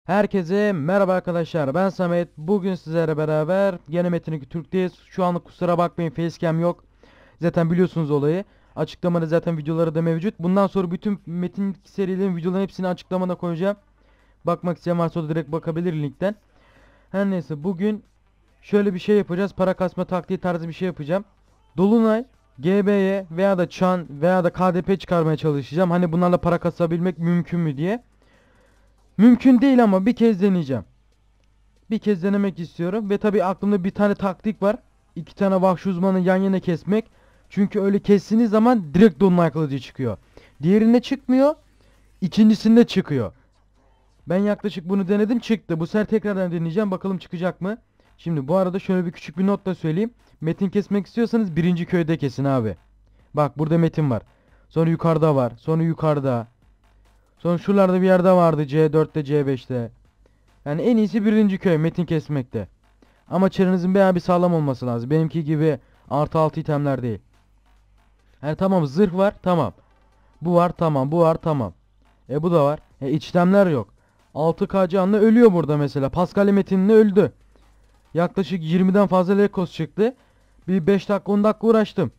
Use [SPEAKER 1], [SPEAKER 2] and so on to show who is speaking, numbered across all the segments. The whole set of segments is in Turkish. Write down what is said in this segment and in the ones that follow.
[SPEAKER 1] Herkese merhaba arkadaşlar, ben Samet. Bugün sizlerle beraber yine Metin 2 Türk'teyiz. Şu anlık kusura bakmayın, facecam yok. Zaten biliyorsunuz olayı. Açıklamada zaten videoları da mevcut. Bundan sonra bütün Metin 2 serilerin videoların hepsini açıklamada koyacağım. Bakmak isteyen varsa o da direkt bakabilir linkten. Her neyse, bugün şöyle bir şey yapacağız. Para kasma taktiği tarzı bir şey yapacağım. Dolunay, GB'ye veya da Çan veya da KDP çıkarmaya çalışacağım. Hani bunlarla para kasabilmek mümkün mü diye. Mümkün değil ama bir kez deneyeceğim. Bir kez denemek istiyorum ve tabii aklımda bir tane taktik var. İki tane vahşi uzmanı yan yana kesmek. Çünkü öyle kestiğiniz zaman direkt dolunay kılıcı çıkıyor. Diğerinde çıkmıyor. İkincisinde çıkıyor. Ben yaklaşık bunu denedim, çıktı. Bu sefer tekrardan deneyeceğim, bakalım çıkacak mı? Şimdi bu arada şöyle bir küçük bir not da söyleyeyim. Metin kesmek istiyorsanız birinci köyde kesin abi. Bak burada metin var. Sonra yukarıda var. Sonra yukarıda. Sonra şuralarda bir yerde vardı, C4'te C5'te. Yani en iyisi birinci köy metin kesmekte. Ama çarınızın bayağı bir sağlam olması lazım. Benimki gibi artı 6 itemler değil. Yani tamam, zırh var tamam. Bu var tamam, bu var tamam. Bu da var. İçlemler yok. 6K canlı ölüyor burada mesela. Pascal metinle öldü. Yaklaşık 20'den fazla Lekos çıktı. Bir 5 dakika 10 dakika uğraştım.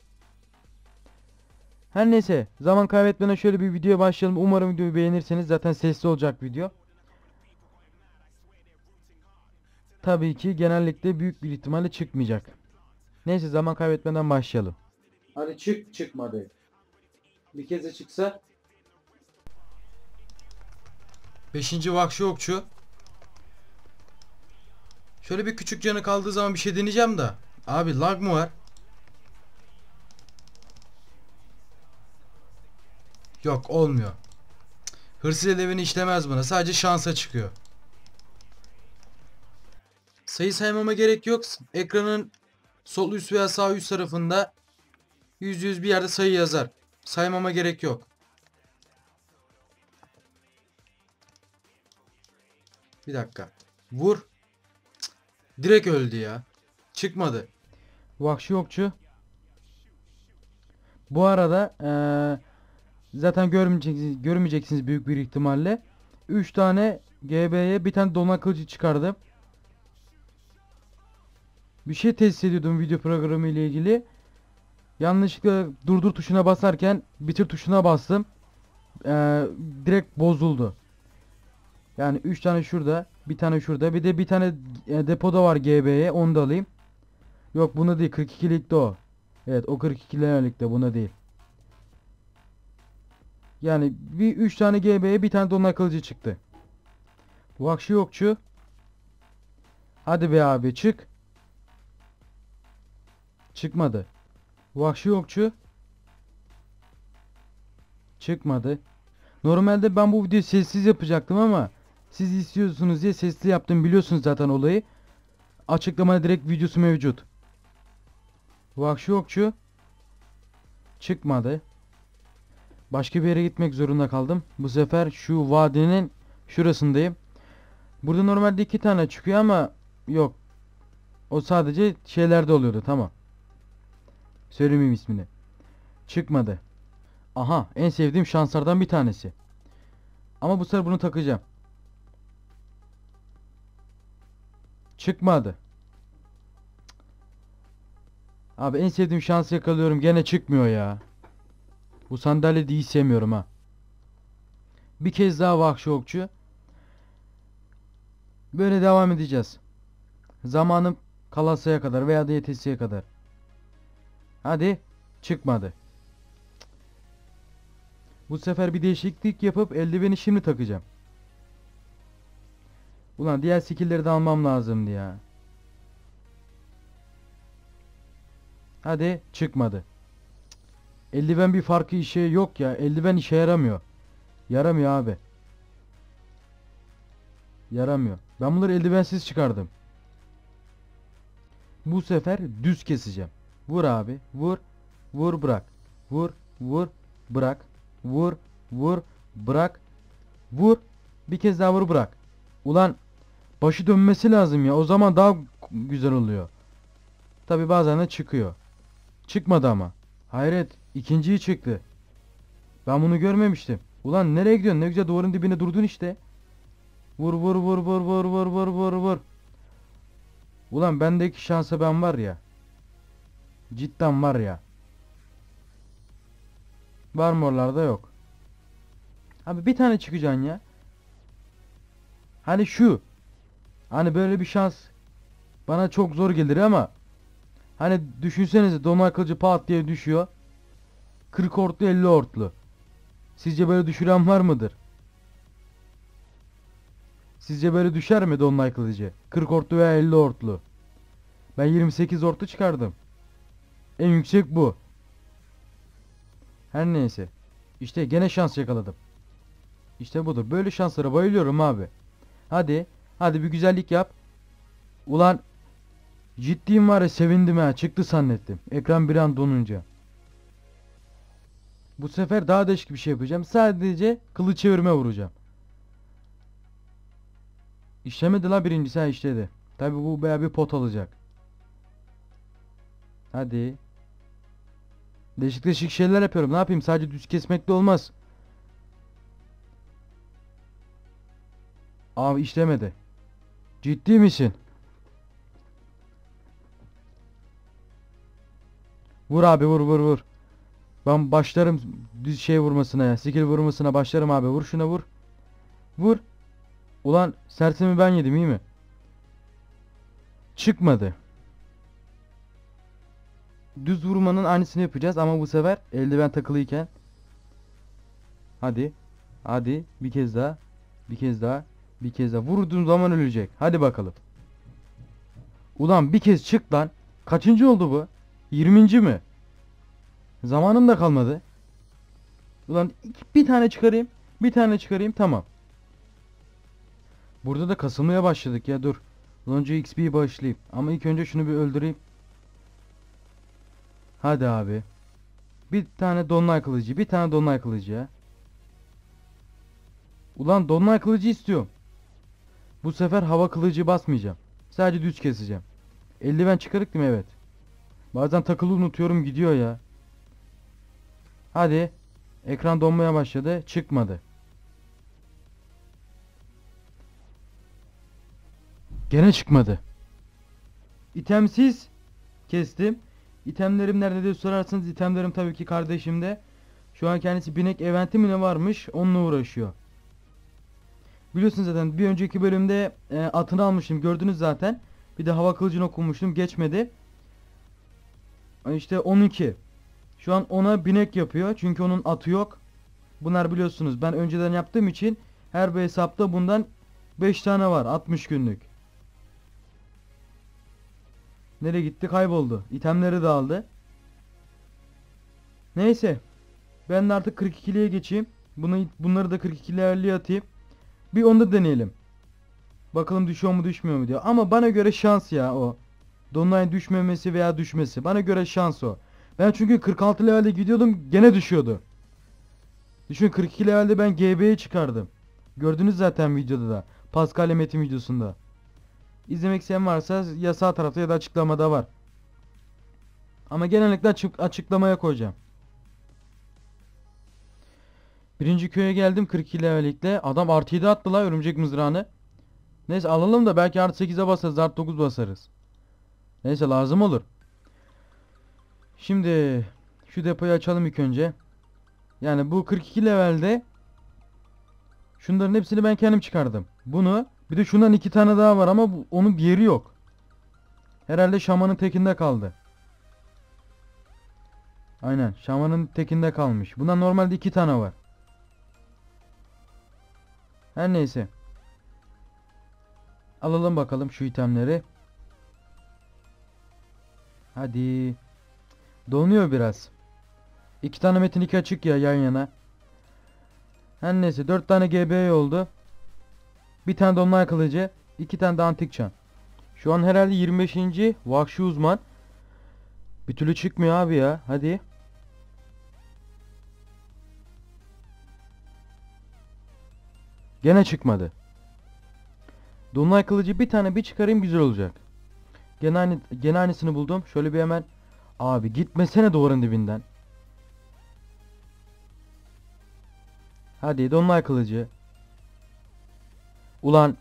[SPEAKER 1] Her neyse, zaman kaybetmeden şöyle bir videoya başlayalım. Umarım videoyu beğenirseniz, zaten sesli olacak video. Tabii ki genellikle büyük bir ihtimalle çıkmayacak. Neyse, zaman kaybetmeden başlayalım. Hadi çık, çıkmadı. Bir kez de çıksa. Beşinci vahşi okçu. Şöyle bir küçük canı kaldığı zaman bir şey deneyeceğim de. Abi lag mı var? Yok, olmuyor. Hırsız elevini işlemez buna. Sadece şansa çıkıyor. Sayı saymama gerek yok. Ekranın sol üst veya sağ üst tarafında %100 bir yerde sayı yazar. Saymama gerek yok. Bir dakika. Vur. Direkt öldü ya. Çıkmadı. Vahşi okçu. Bu arada zaten görmeyeceksiniz büyük bir ihtimalle. 3 tane GB'ye bir tane dolunay kılıcı çıkardım. Bir şey test ediyordum video programı ile ilgili. Yanlışlıkla durdur tuşuna basarken bitir tuşuna bastım. Direkt bozuldu. Yani 3 tane şurada, bir tane şurada, bir de bir tane depoda var GB'ye, onu da alayım. Yok, buna değil, 42'likte o. Evet, o 42'likte, buna değil. Yani bir 3 tane GB'ye bir tane dolunay kılıcı çıktı. Vahşi okçu. Hadi be abi, çık. Çıkmadı. Vahşi okçu. Çıkmadı. Normalde ben bu videoyu sessiz yapacaktım ama siz istiyorsunuz diye sesli yaptım, biliyorsunuz zaten olayı. Açıklamada direkt videosu mevcut. Vahşi okçu. Çıkmadı. Başka bir yere gitmek zorunda kaldım. Bu sefer şu vadinin şurasındayım. Burada normalde 2 tane çıkıyor ama yok. O sadece şeylerde oluyordu, tamam. Söylemeyeyim ismini. Çıkmadı. Aha, en sevdiğim şanslardan bir tanesi. Ama bu sefer bunu takacağım. Çıkmadı. Abi en sevdiğim şansı yakalıyorum, gene çıkmıyor ya. Bu sandalyeyi hiç sevmiyorum ha. Bir kez daha vahşi okçu. Böyle devam edeceğiz. Zamanım kalasaya kadar veya da yetesiye kadar. Hadi. Çıkmadı. Bu sefer bir değişiklik yapıp eldiveni şimdi takacağım. Ulan diğer skill'leri de almam lazımdı ya. Hadi, çıkmadı. Eldiven bir farkı işe yok ya. Eldiven işe yaramıyor. Yaramıyor abi. Yaramıyor. Ben bunları eldivensiz çıkardım. Bu sefer düz keseceğim. Vur abi. Vur. Vur bırak. Vur. Vur. Bırak. Vur. Vur. Bırak. Vur. Bir kez daha vur bırak. Ulan başı dönmesi lazım ya. O zaman daha güzel oluyor. Tabi bazen de çıkıyor. Çıkmadı ama. Hayret. İkinciyi çıktı. Ben bunu görmemiştim. Ulan nereye gidiyorsun? Ne güzel duvarın dibine durdun işte. Vur vur vur vur vur vur vur vur vur. Ulan bendeki şansa ben var ya. Cidden var ya. Var mı oralarda, yok. Abi bir tane çıkacaksın ya. Hani şu. Hani böyle bir şans bana çok zor gelir ama hani düşünsenize, Donay Kılıcı pat diye düşüyor. 40 ortlu 50 ortlu. Sizce böyle düşüren var mıdır? Sizce böyle düşer mi Donay Kılıcı? 40 ortlu veya 50 ortlu. Ben 28 ortlu çıkardım. En yüksek bu. Her neyse. İşte gene şans yakaladım. İşte budur. Böyle şanslara bayılıyorum abi. Hadi. Hadi bir güzellik yap. Ulan ciddiyim var ya, sevindim ha. Çıktı zannettim. Ekran bir an donunca. Bu sefer daha değişik bir şey yapacağım. Sadece kılıç çevirme vuracağım. İşlemedi la birincisi, ha işledi. Tabi bu bayağı bir pot alacak. Hadi. Değişik değişik şeyler yapıyorum. Ne yapayım? Sadece düz kesmekle olmaz. Abi işlemedi. Ciddi misin? Vur abi, vur vur vur. Ben başlarım düz şey vurmasına ya. Skill vurmasına başlarım abi. Vur şuna, vur. Vur. Ulan sersemi ben yedim, iyi mi? Çıkmadı. Düz vurmanın aynısını yapacağız ama bu sefer eldiven takılıyken. Hadi. Hadi bir kez daha. Bir kez daha. Bir kez daha. Vurduğum zaman ölecek. Hadi bakalım. Ulan bir kez çık lan. Kaçıncı oldu bu? 20. mi? Zamanım da kalmadı. Ulan bir tane çıkarayım. Bir tane çıkarayım, tamam. Burada da kasılmaya başladık ya, dur. Önce XP'yi başlayayım. Ama ilk önce şunu bir öldüreyim. Hadi abi. Bir tane Dolunay Kılıcı. Bir tane Dolunay Kılıcı ya. Ulan Dolunay Kılıcı istiyorum. Bu sefer hava kılıcı basmayacağım. Sadece düz keseceğim. Eldiven çıkarık değil mi? Evet. Bazen takılı unutuyorum, gidiyor ya. Hadi. Ekran donmaya başladı. Çıkmadı. Gene çıkmadı. İtemsiz kestim. İtemlerim nerede diye sorarsanız, itemlerim tabii ki kardeşimde. Şu an kendisi binek eventi mi ne varmış, onunla uğraşıyor. Biliyorsunuz zaten bir önceki bölümde atını almıştım, gördünüz zaten. Bir de hava kılıcını okumuştum, geçmedi. İşte 12. Şu an ona binek yapıyor çünkü onun atı yok. Bunlar biliyorsunuz ben önceden yaptığım için her bir hesapta bundan 5 tane var 60 günlük. Nereye gitti? Kayboldu. İtemleri de aldı. Neyse. Ben de artık 42'liye geçeyim. Bunları da 42'liye atayım. Bir onu da deneyelim. Bakalım düşüyor mu düşmüyor mu diyor. Ama bana göre şans ya o. Dolunay'ın düşmemesi veya düşmesi. Bana göre şans o. Ben çünkü 46 levelde gidiyordum, gene düşüyordu. Düşün, 42 levelde ben GB'yi çıkardım. Gördünüz zaten videoda da. Pascal ile Metin videosunda. İzlemek isteyen varsa ya sağ tarafta ya da açıklamada var. Ama genellikle açıklamaya koyacağım. Birinci köye geldim 42 levellikle. Adam artı 7 attı la örümcek mızrağını. Neyse alalım da belki artı 8'e basarız, artı 9 basarız. Neyse lazım olur. Şimdi şu depoyu açalım ilk önce. Yani bu 42 levelde şunların hepsini ben kendim çıkardım. Bunu bir de şundan 2 tane daha var ama onun bir yeri yok. Herhalde şamanın tekinde kaldı. Aynen, şamanın tekinde kalmış. Bundan normalde 2 tane var. Her neyse. Alalım bakalım şu itemleri. Hadi. Donuyor biraz. 2 tane Metin 2 açık ya yan yana. Her neyse 4 tane GB oldu. Bir tane Dolunay Kılıcı. 2 tane de Antik Çan. Şu an herhalde 25. Vahşi Uzman. Bir türlü çıkmıyor abi ya. Hadi. Gene çıkmadı. Dolunay Kılıcı bir tane bir çıkarayım, güzel olacak. Gene aynısını buldum. Şöyle bir hemen. Abi gitmesene duvarın dibinden. Hadi Dolunay Kılıcı. Ulan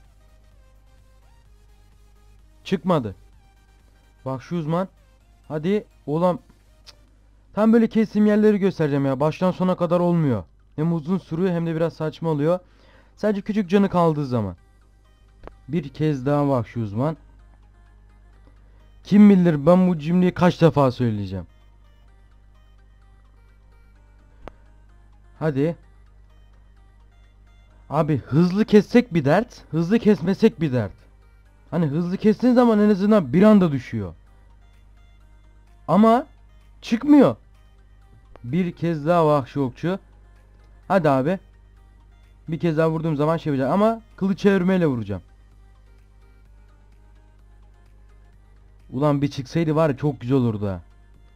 [SPEAKER 1] çıkmadı. Bak şu uzman. Hadi ulan. Tam böyle kestiğim yerleri göstereceğim ya. Baştan sona kadar olmuyor. Hem uzun sürüyor hem de biraz saçma oluyor. Sadece küçük canı kaldığı zaman. Bir kez daha bak şu uzman. Kim bilir ben bu cümleyi kaç defa söyleyeceğim. Hadi. Abi hızlı kessek bir dert. Hızlı kesmesek bir dert. Hani hızlı kestiğin zaman en azından bir anda düşüyor. Ama çıkmıyor. Bir kez daha vahşi okçu. Hadi abi. Bir kez daha vurduğum zaman şey yapacağım. Ama kılıç çevirmeyle vuracağım. Ulan bir çıksaydı var ya çok güzel olurdu ha.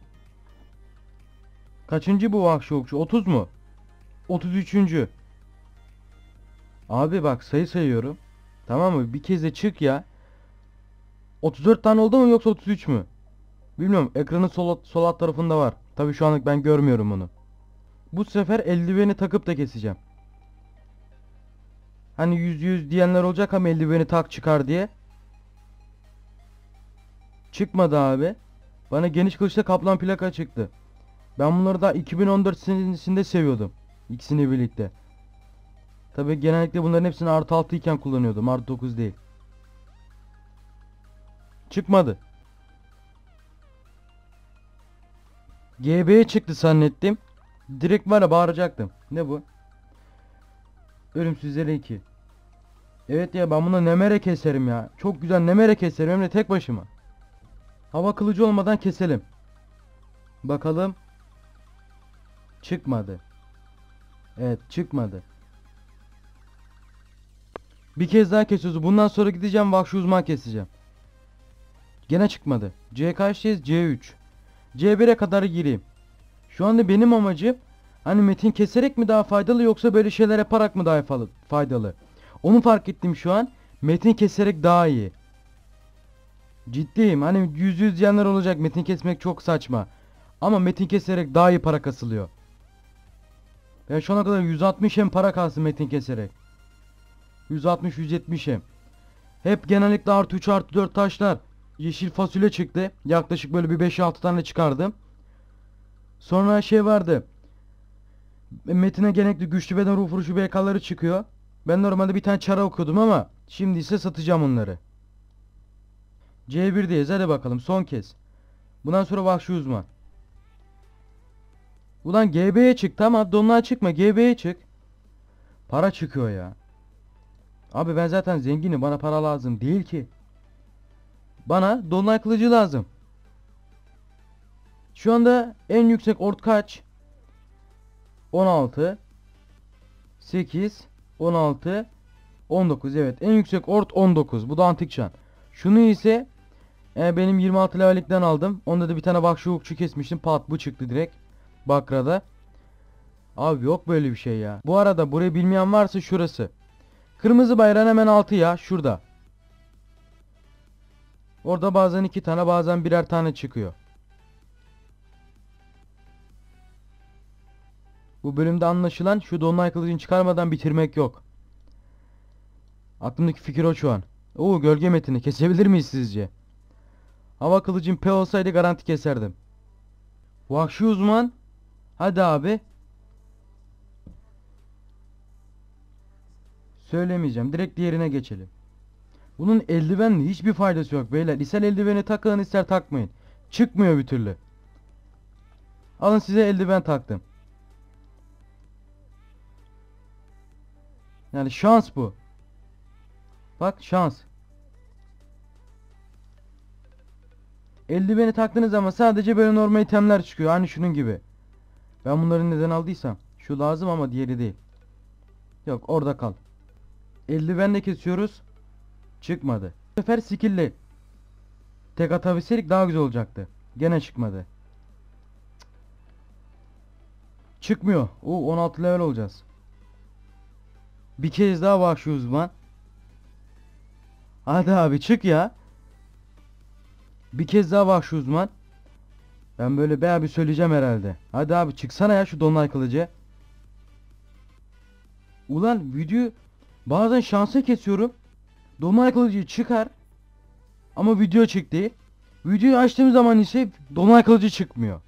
[SPEAKER 1] Kaçıncı bu vahşi okçu? 30 mu? 33. Abi bak sayı sayıyorum. Tamam mı? Bir kez de çık ya. 34 tane oldu mu yoksa 33 mü? Bilmiyorum. Ekranın sol alt tarafında var. Tabii şu anlık ben görmüyorum onu. Bu sefer eldiveni takıp da keseceğim. Hani %100 diyenler olacak ama eldiveni tak çıkar diye. Çıkmadı abi. Bana geniş kılıçta kaplan plaka çıktı. Ben bunları da 2014 senesinde seviyordum. İkisini birlikte. Tabii genellikle bunların hepsini artı 6 iken kullanıyordum. Artı 9 değil. Çıkmadı. GB'ye çıktı zannettim. Direkt var ya bağıracaktım. Ne bu? Ölümsüzleri 2. Evet ya ben buna nemere keserim ya. Çok güzel nemere keserim hem de tek başıma. Hava kılıcı olmadan keselim. Bakalım. Çıkmadı. Evet çıkmadı. Bir kez daha kesiyoruz. Bundan sonra gideceğim vahşi uzman keseceğim. Gene çıkmadı. C kaçtayız? C3. C1'e kadar gireyim. Şu anda benim amacım hani metin keserek mi daha faydalı yoksa böyle şeyler yaparak mı daha faydalı? Onu fark ettim şu an. Metin keserek daha iyi. Ciddiyim. Hani yüz diyenler olacak. Metin kesmek çok saçma. Ama metin keserek daha iyi para kasılıyor. Ben şu ana kadar 160 hem para kalsın metin keserek. 160-170 hem. Hep genellikle artı 3 artı 4 taşlar. Yeşil fasulye çıktı. Yaklaşık böyle bir 5-6 tane çıkardım. Sonra şey vardı. Metine genellikle güçlü beden ruh vuruşu BK'ları çıkıyor. Ben normalde bir tane çara okuyordum ama şimdi ise satacağım onları. C1'deyiz hadi bakalım son kez. Bundan sonra vahşi uzman. Ulan GB'ye çık tamam donluğa çıkma GB'ye çık. Para çıkıyor ya. Abi ben zaten zenginim bana para lazım değil ki. Bana dolunay kılıcı lazım. Şu anda en yüksek ort kaç? 16 8 16 19 evet en yüksek ort 19 bu da antik çan. Şunu ise benim 26 levellikten aldım. Onda da bir tane vahşi okçu kesmiştim. Pat bu çıktı direkt. Bakra'da. Abi yok böyle bir şey ya. Bu arada burayı bilmeyen varsa şurası. Kırmızı bayrağın hemen altı ya şurada. Orada bazen 2 tane bazen birer tane çıkıyor. Bu bölümde anlaşılan şu dolunay kılıcını çıkarmadan bitirmek yok. Aklımdaki fikir o şu an. Oo gölge metini kesebilir miyiz sizce? Hava kılıcım P olsaydı garanti keserdim. Vahşi uzman. Hadi abi. Söylemeyeceğim. Direkt diğerine geçelim. Bunun eldivenle hiçbir faydası yok beyler. İster eldiveni takın ister takmayın. Çıkmıyor bir türlü. Alın size eldiven taktım. Yani şans bu. Bak şans. Eldiveni taktığınız zaman sadece böyle normal itemler çıkıyor. Hani şunun gibi. Ben bunları neden aldıysam. Şu lazım ama diğeri değil. Yok orada kal. Eldivenle kesiyoruz. Çıkmadı. Bu sefer skill'le tek atabilseydik daha güzel olacaktı. Gene çıkmadı. Çıkmıyor. 16 level olacağız. Bir kez daha vahşi uzman. Hadi abi çık ya. Bir kez daha vahşi uzman. Ben böyle bayağı bir söyleyeceğim herhalde. Hadi abi çıksana ya şu dolunay kılıcı. Ulan video Bazen şansa kesiyorum. Dolunay kılıcı çıkar. Ama video çık değil. Videoyu açtığım zaman ise dolunay kılıcı çıkmıyor.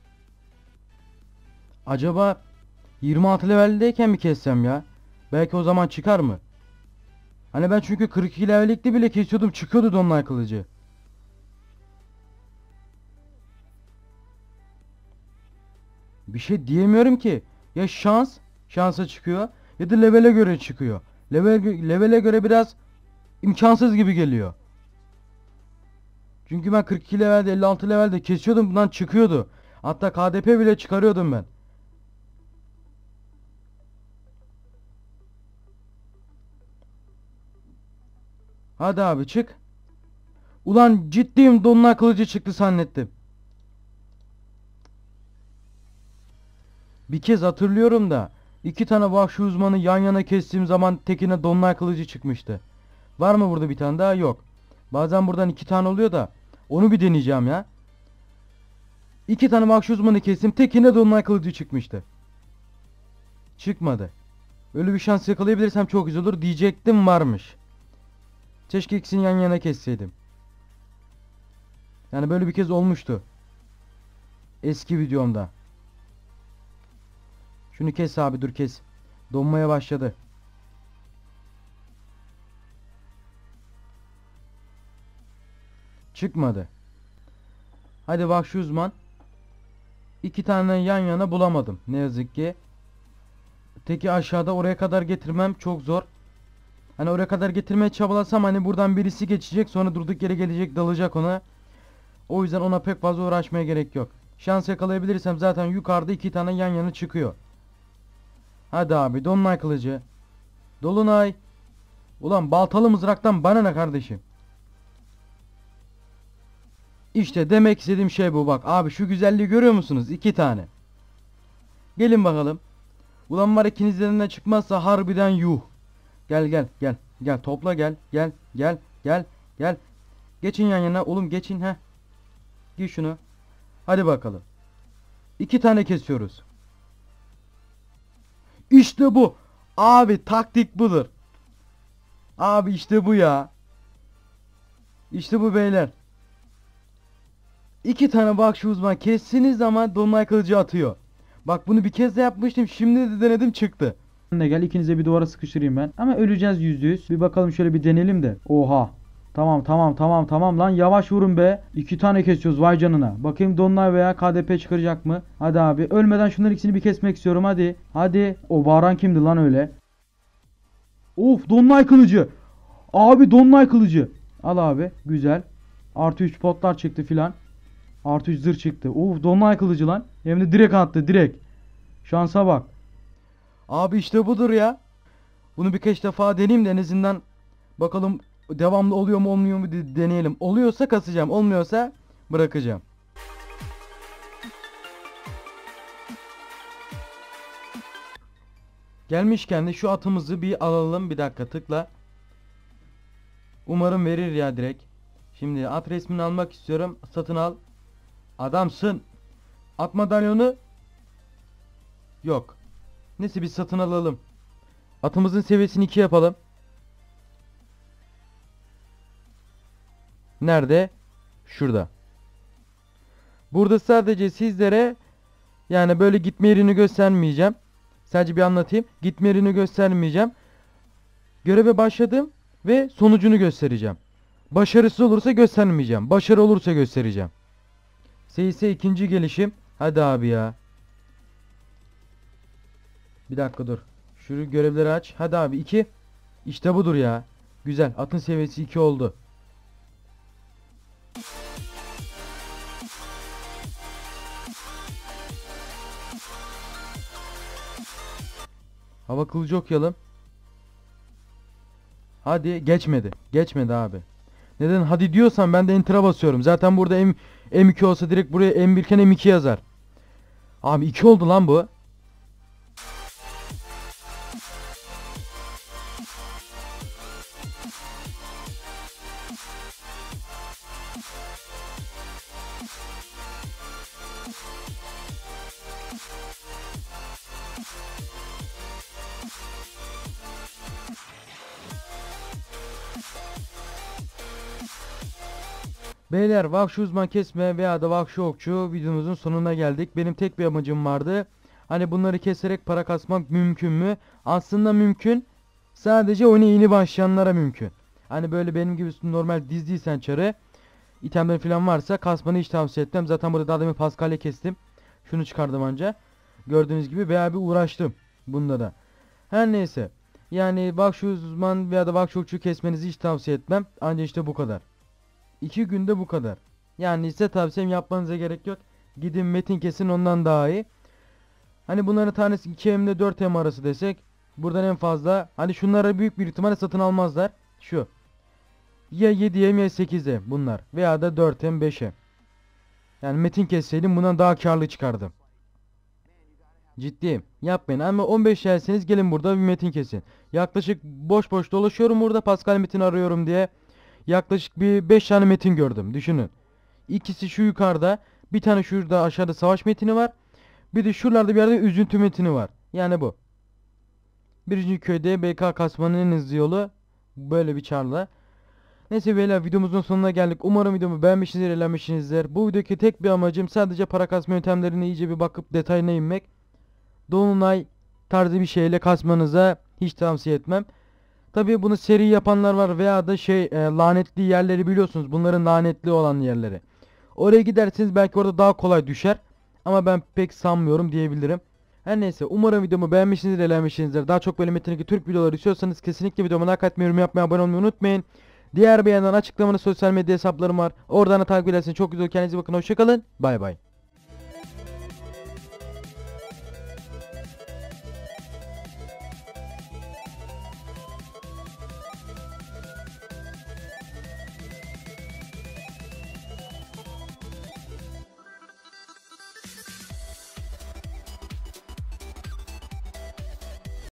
[SPEAKER 1] Acaba 26 leveldeyken mi kessem ya? Belki o zaman çıkar mı? Hani ben çünkü 42 levellikte bile kesiyordum, çıkıyordu dolunay kılıcı. Bir şey diyemiyorum ki. Ya şansa çıkıyor ya da levele göre çıkıyor. Levele göre biraz imkansız gibi geliyor. Çünkü ben 42 levelde 56 levelde kesiyordum, bundan çıkıyordu. Hatta KDP bile çıkarıyordum ben. Hadi abi çık. Ulan ciddiyim, dolunay kılıcı çıktı zannettim. Bir kez hatırlıyorum da 2 tane vahşi uzmanı yan yana kestiğim zaman tekine dolunay kılıcı çıkmıştı. Var mı burada bir tane daha? Yok. Bazen buradan 2 tane oluyor da onu bir deneyeceğim ya. 2 tane vahşi uzmanı kestim, tekine dolunay kılıcı çıkmıştı. Çıkmadı. Öyle bir şans yakalayabilirsem çok güzel olur diyecektim, varmış. Keşke ikisini yan yana kesseydim. Yani böyle bir kez olmuştu. Eski videomda. Şunu kes abi, dur kes. Donmaya başladı. Çıkmadı. Hadi bak şu uzman. 2 tane yan yana bulamadım. Ne yazık ki. Teki aşağıda, oraya kadar getirmem çok zor. Hani oraya kadar getirmeye çabalasam hani buradan birisi geçecek, sonra durduk yere gelecek, dalacak ona. O yüzden ona pek fazla uğraşmaya gerek yok. Şans yakalayabilirsem zaten yukarıda 2 tane yan yana çıkıyor. Hadi abi, dolunay kılıcı. Dolunay. Ulan baltalı mızraktan bana ne kardeşim? İşte demek istediğim şey bu, bak abi, şu güzelliği görüyor musunuz? 2 tane. Gelin bakalım. Ulan var, ikinizden de çıkmazsa harbiden yuh. Gel gel gel. Gel topla, gel. Gel gel gel gel. Geçin yan yana oğlum, geçin he. Giy şunu. Hadi bakalım. 2 tane kesiyoruz. İşte bu. Abi taktik budur. Abi işte bu ya. İşte bu beyler. 2 tane vahşi uzman kestiğiniz zaman dolunay kılıcı atıyor. Bak bunu bir kez de yapmıştım. Şimdi de denedim, çıktı.
[SPEAKER 2] Sen de gel, ikinize bir duvara sıkıştırayım ben. Ama öleceğiz %100. Bir bakalım, şöyle bir deneyelim de. Oha. Tamam lan, yavaş vurun be. 2 tane kesiyoruz, vay canına. Bakayım Dolunay veya KDP çıkaracak mı? Hadi abi, ölmeden şunların ikisini bir kesmek istiyorum, hadi. Hadi. O bağıran kimdi lan öyle? Of, Dolunay kılıcı. Abi Dolunay kılıcı. Al abi, güzel. Artı 3 potlar çıktı filan. Artı 3 zırh çıktı. Of, Dolunay kılıcı lan. Hem de direkt attı, direkt. Şansa bak.
[SPEAKER 1] Abi işte budur ya. Bunu birkaç defa deneyeyim de en azından bakalım devamlı oluyor mu olmuyor mu deneyelim. Oluyorsa kasacağım, olmuyorsa bırakacağım. Gelmişken de şu atımızı bir alalım. Bir dakika, tıkla. Umarım verir ya direkt. Şimdi at resmini almak istiyorum. Satın al. Adamsın. At madalyonu yok. Neyse biz satın alalım. Atımızın seviyesini 2 yapalım. Nerede? Şurada. Burada sadece sizlere, yani böyle gitme yerini göstermeyeceğim. Sadece bir anlatayım. Gitme yerini göstermeyeceğim. Göreve başladım ve sonucunu göstereceğim. Başarısız olursa göstermeyeceğim. Başarı olursa göstereceğim. SS ikinci gelişim. Hadi abi ya. Bir dakika dur. Şu görevleri aç. Hadi abi 2. İşte budur ya. Güzel. Atın seviyesi 2 oldu. Hava kılıcı okuyalım. Hadi, geçmedi. Geçmedi abi. Neden hadi diyorsan ben de enter'a basıyorum. Zaten burada M2 olsa direkt buraya M1 iken M2 yazar. Abi 2 oldu lan bu. Beyler, vahşi uzman kesme veya da vahşi okçu videomuzun sonuna geldik. Benim tek bir amacım vardı. Hani bunları keserek para kasmak mümkün mü? Aslında mümkün. Sadece oyuna yeni başlayanlara mümkün. Hani böyle benim gibi normal dizdiysen çarı, itemleri falan varsa kasmanı hiç tavsiye etmem. Zaten burada daha demin Pascal'e kestim. Şunu çıkardım anca. Gördüğünüz gibi bayağı bir uğraştım bunda da. Her neyse. Yani vahşi uzman veya da vahşi okçu kesmenizi hiç tavsiye etmem. Anca işte bu kadar. 2 günde bu kadar. Yani size tavsiyem, yapmanıza gerek yok. Gidin metin kesin, ondan daha iyi. Hani bunların tanesi 2M ile 4M arası desek. Buradan en fazla hani şunlara büyük bir ihtimalle satın almazlar. Şu. Ya 7M ya 8M bunlar. Veya da 4M 5M. Yani metin kesseydim bundan daha karlı çıkardım. Ciddiyim. Yapmayın ama 15 yerseniz gelin burada bir metin kesin. Yaklaşık boş boş dolaşıyorum burada, Pascal metin arıyorum diye. Yaklaşık bir 5 tane metin gördüm. Düşünün. İkisi şu yukarıda. Bir tane şurada aşağıda savaş metini var. Bir de şuralarda bir yerde üzüntü metini var. Yani bu. Birinci köyde BK kasmanın en hızlı yolu böyle bir çarla. Neyse beyler, videomuzun sonuna geldik. Umarım videomu beğenmişsinizdir, eğlenmişsinizdir. Bu videodaki tek bir amacım sadece para kasma yöntemlerine iyice bir bakıp detayına inmek. Dolunay tarzı bir şeyle kasmanıza hiç tavsiye etmem. Tabii bunu seri yapanlar var veya da lanetli yerleri biliyorsunuz. Bunların lanetli olan yerleri. Oraya giderseniz belki orada daha kolay düşer. Ama ben pek sanmıyorum diyebilirim. Her neyse, umarım videomu beğenmişsinizdir, eğlenmişsinizdir. Daha çok böyle metindeki Türk videoları istiyorsanız kesinlikle videoma like atmayı, yorum yapmayı, abone olmayı unutmayın. Diğer bir yandan açıklamada sosyal medya hesaplarım var. Oradan da takip ederseniz çok güzel. Kendinize bakın, hoşçakalın. Bay bay.